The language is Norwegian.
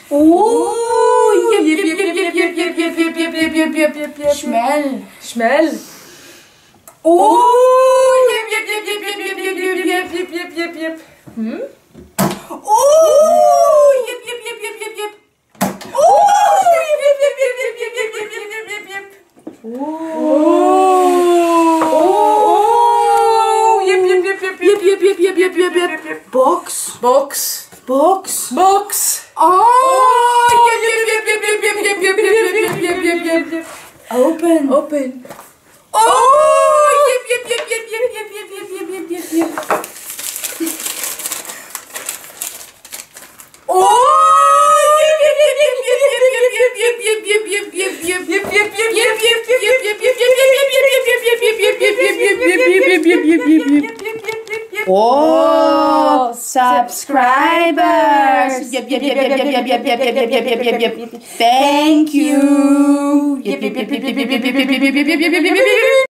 Oh, yep, yep, yep, yep, yep, yep, yep, yep, yep, yep, yep, yep, yep, yep, yep. Smell. Smell. Oh, yep, yep, yep, yep, yep, yep, yep, yep, yep, yep, yep, yep, yep. Hmm? Oh, yep, yep, yep, yep, yep, yep. Oh, yep, yep, yep, yep, yep, yep, yep, yep, yep, yep, yep. Oh, yep, yep, yep, yep, yep, yep, yep, yep, yep, yep, yep, yep. Box. Box. Box. Box. Oh, yep, yep, yep, yep, yep, yep, yep, yep, yep, yep, yep, yep, yep, yep. Open. Open. Oh, yep, yep, yep, yep, yep, yep, yep, yep, yep, yep, yep, yep. Oh, yep, yep, yep, yep, yep, yep, yep, yep, yep, yep, yep, yep, yep, yep, yep, Oh, subscribers. Yep, yep, yep, yep, yep, yep, yep, yep, yep, yep, yep, yep, yep, yep. Thank you. Yep, yep, yep, yep, yep, yep, yep, yep, yep, yep, yep, yep, yep, yep.